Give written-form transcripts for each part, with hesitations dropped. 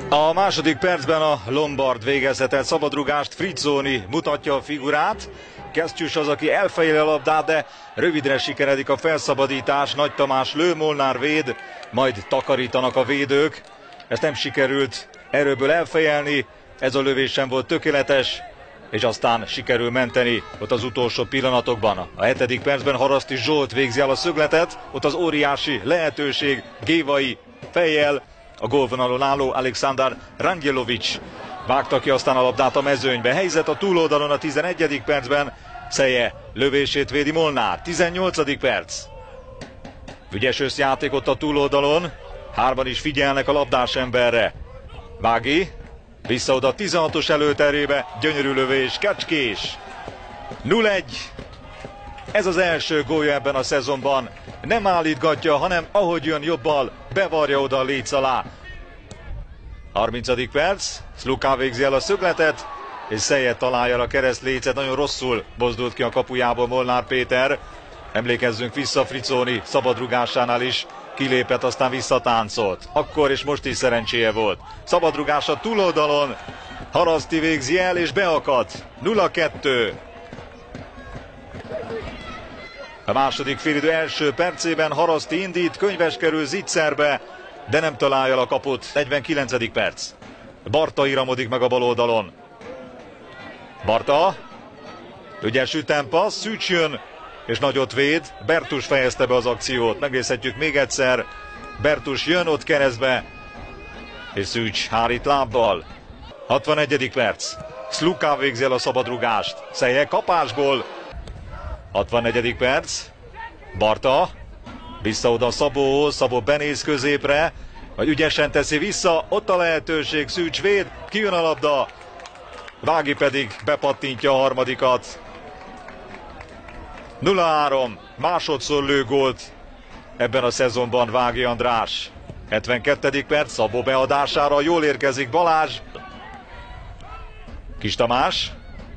A második percben a Lombard végezhet el szabadrugást, Frizzoni mutatja a figurát. Kesztyűs az, aki elfejeli a labdát, de rövidre sikeredik a felszabadítás. Nagy Tamás lő, Molnár véd, majd takarítanak a védők. Ezt nem sikerült erőből elfejelni, ez a lövés sem volt tökéletes, és aztán sikerül menteni ott az utolsó pillanatokban. A 7. percben Haraszti Zsolt végzi el a szögletet, ott az óriási lehetőség, Gévai fejjel, a gólvonalon álló Aleksandar Rangyelovics vágta ki aztán a labdát a mezőnybe. Helyzet a túloldalon a 11. percben, Szeje lövését védi Molnár. 18. perc. Ügyes összjáték ott a túloldalon, hárman is figyelnek a labdás emberre. Vági, vissza oda 16-os előterébe, gyönyörű lövés, Kecskés. 0-1. Ez az első gólja ebben a szezonban. Nem állítgatja, hanem ahogy jön jobbal, bevarja oda a léc alá. 30. perc, Sluka végzi el a szögletet, és Szeje találja a keresztlécet, nagyon rosszul mozdult ki a kapujából Molnár Péter. Emlékezzünk vissza, Frizzoni szabadrugásánál is kilépett, aztán visszatáncolt. Akkor és most is szerencséje volt. Szabadrugás a túloldalon, Haraszti végzi el és beakad. 0-2. A második félidő első percében Haraszti indít, Könyves kerül zicserbe, de nem találja a kaput. 49. perc. Barta íramodik meg a bal oldalon. Barta, ügyes ütempas, Szűcs jön, és nagyot véd. Bertus fejezte be az akciót. Megnézhetjük még egyszer. Bertus jön ott keresztbe, és Szűcs hárít lábbal. 61. perc. Sluka végzi el a szabadrugást. Szeje kapásgól. 64. perc. Barta. Vissza oda Szabóhoz. Szabó benéz középre. Vagy ügyesen teszi vissza. Ott a lehetőség. Szűcs véd. Kijön a labda. Vági pedig bepattintja a harmadikat. 0-3. Másodszor lő gólt ebben a szezonban Vági András. 72. perc. Szabó beadására jól érkezik Balázs. Kis Tamás.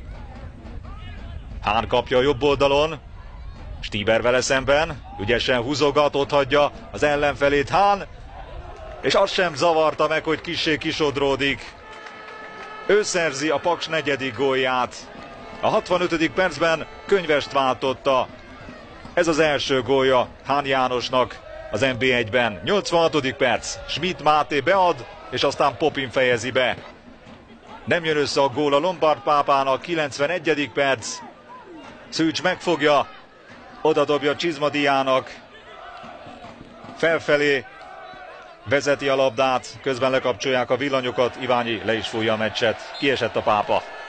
Hán kapja a jobb oldalon. Stieber vele szemben. Ügyesen húzogat, ott hagyja az ellenfelét Hán. És azt sem zavarta meg, hogy kissé kisodródik. Ő szerzi a Paks 4. gólját. A 65. percben Könyvest váltotta. Ez az első gólja Hán Jánosnak az NB1-ben. 86. perc. Schmidt Máté bead, és aztán Popin fejezi be. Nem jön össze a gól a Lombard pápának. 91. perc. Szűcs megfogja, odadobja Csizmadiának. Felfelé vezeti a labdát, közben lekapcsolják a villanyokat, Iványi le is fújja a meccset. Kiesett a pápa.